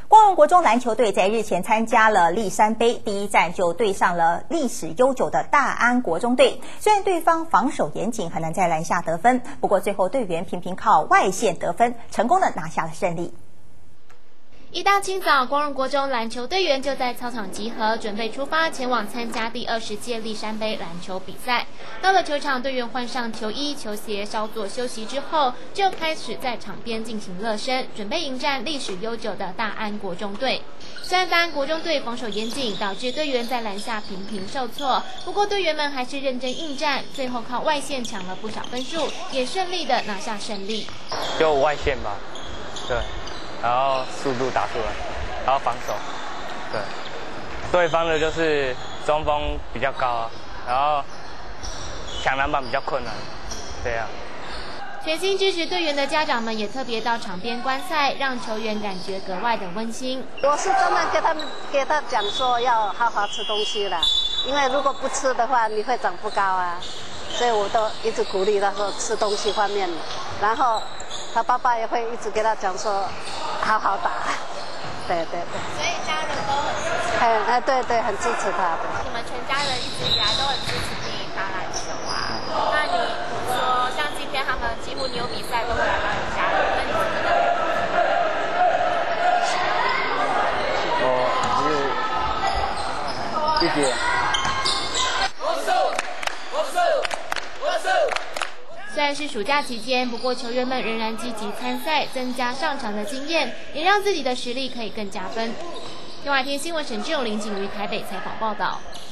光荣国中篮球队在日前参加了立山杯，第一战就对上了历史悠久的大安国中队。虽然对方防守严谨，很难在篮下得分，不过最后队员频频靠外线得分，成功的拿下了胜利。 一大清早，光荣国中篮球队员就在操场集合，准备出发前往参加第20届立山杯篮球比赛。到了球场，队员换上球衣、球鞋，稍作休息之后，就开始在场边进行热身，准备迎战历史悠久的大安国中队。虽然大安国中队防守严谨，导致队员在篮下频频受挫，不过队员们还是认真应战，最后靠外线抢了不少分数，也顺利的拿下胜利。 就外线吧，对。然后速度打出来，然后防守，对，对方的就是中锋比较高，然后抢篮板比较困难，这样。 全心支持队员的家长们也特别到场边观赛，让球员感觉格外的温馨。 我是专门给他讲说要好好吃东西了，因为如果不吃的话，你会长不高啊。所以我都一直鼓励他说吃东西方面，然后他爸爸也会一直给他讲说好好打，对。 所以家人都很支持。 对，很支持他的。 你们全家人一直以来都很支持你打篮球啊？那你说像今天他们几乎你有比赛都会来帮你加油，那你怎么样？ 谢谢。 虽然是暑假期间，不过球员们仍然积极参赛，增加上场的经验，也让自己的实力可以更加分。中华天新闻沈志勇、林景瑜台北采访报道。